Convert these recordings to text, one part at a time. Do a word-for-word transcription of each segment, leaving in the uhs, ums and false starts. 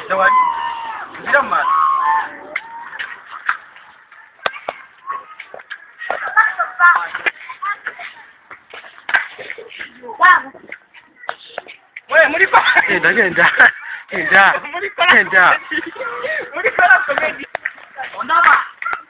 Jawadi. Jama. Wewe muri pa. Enda genda. Enda. Muri pa. Enda. Muri pa komedi. Ondaba.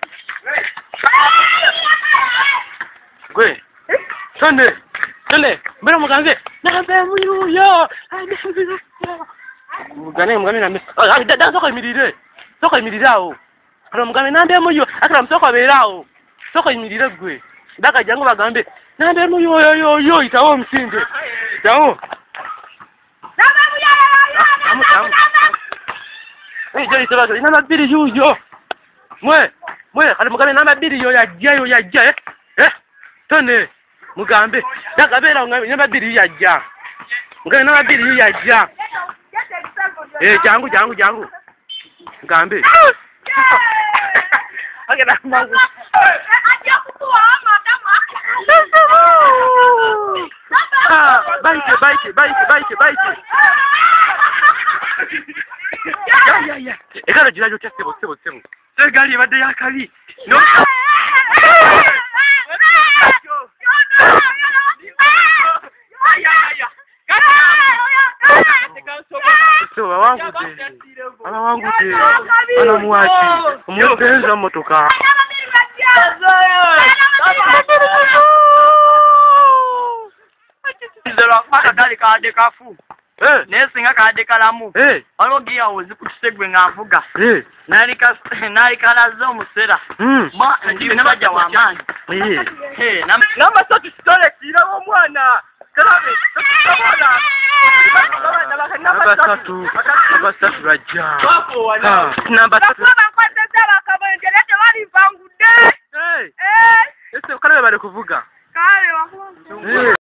Gwe. Sonde. Sonde. Mbere muganze. Nambe muyuyo. Ande muyuyo. Mugane mugane nambe. Ah, da soko imirire. Soko imirire aho. Kana mugane nambe muyo. Akara msoko berao. Soko imirire gwe. Ndaka jangu bagambe. Nambe muyo yo yo yo itawo msinde. Itawo. Nambe muyo yo yo. Eh, jeri sabato. Ina mabiri yuyo. Mwe. Mwe, kana mugane namabiri yo yajja yo yajja eh. Eh. Tone. Mugambe. Ndakabera ngabe namabiri yajja. Mugane namabiri yo yajja. Eh, jangu jangu jangu. Mugambe. Agera mangu. Aja kutua madamu. Ah, baike baike baike baike baike. Ya ya ya. Ekara jira yo teste bosse bosse. Se gali bade yakali. No. So wangu de. Ana wangu de. Ana muachi. Umupenza motoka. Ndelo paka dali ka de kafu. Eh, Nesinga ka de kalamu. eh, Alogia ozi kutisegwe ngavuga. eh. Nalika nalika lazo musera. Mm. Ma ndiwe nabaja wa amani. Eh. Hey, nam namba satu stole kira wo mwana. Karabe, tukabona. Namba tatu. Namba tatu raja. Wapo wana. Ah, namba tatu. Vangude. Eh. Eh, Ese ukarabe bari kuvuga. kale wakundu. Eh.